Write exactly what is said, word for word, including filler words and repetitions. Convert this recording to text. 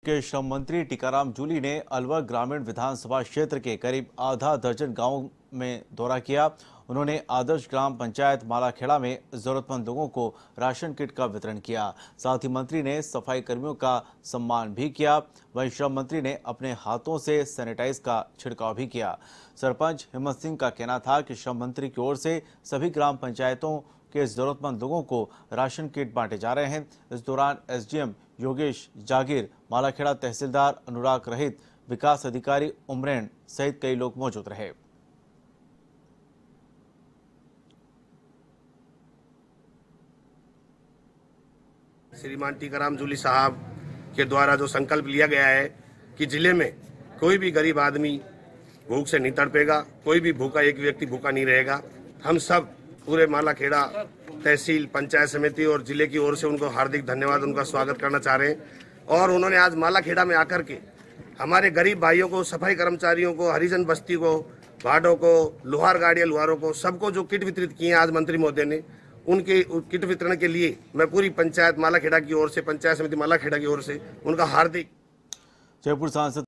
के श्रम मंत्री टीकाराम जूली ने अलवर ग्रामीण विधानसभा क्षेत्र के करीब आधा दर्जन गांवों में दौरा किया। उन्होंने आदर्श ग्राम पंचायत मालाखेड़ा में जरूरतमंद लोगों को राशन किट का वितरण किया। साथ ही मंत्री ने सफाई कर्मियों का सम्मान भी किया। वहीं श्रम मंत्री ने अपने हाथों से सैनिटाइज का छिड़काव भी किया। सरपंच हिम्मत सिंह का कहना था कि श्रम मंत्री की ओर से सभी ग्राम पंचायतों के जरूरतमंद लोगों को राशन किट बांटे जा रहे हैं। इस दौरान एसडीएम योगेश जागीर, मालाखेड़ा तहसीलदार अनुराग रहित, विकास अधिकारी उमरेन सहित कई लोग मौजूद रहे। श्रीमान टीकाराम जूली साहब के द्वारा जो संकल्प लिया गया है कि जिले में कोई भी गरीब आदमी भूख से नहीं तड़पेगा, कोई भी भूखा एक व्यक्ति भूखा नहीं रहेगा। हम सब पूरे मालाखेड़ा तहसील, पंचायत समिति और जिले की ओर से उनको हार्दिक धन्यवाद, उनका स्वागत करना चाह रहे हैं। और उन्होंने आज मालाखेड़ा में आकर के हमारे गरीब भाइयों को, सफाई कर्मचारियों को, हरिजन बस्ती को, भाटों को, लोहार गाड़िया लोहारों को, सबको जो किट वितरित किए आज मंत्री महोदय ने, उनके किट वितरण के लिए मैं पूरी पंचायत मालाखेड़ा की ओर से, पंचायत समिति मालाखेड़ा की ओर से उनका हार्दिक जयपुर सांसद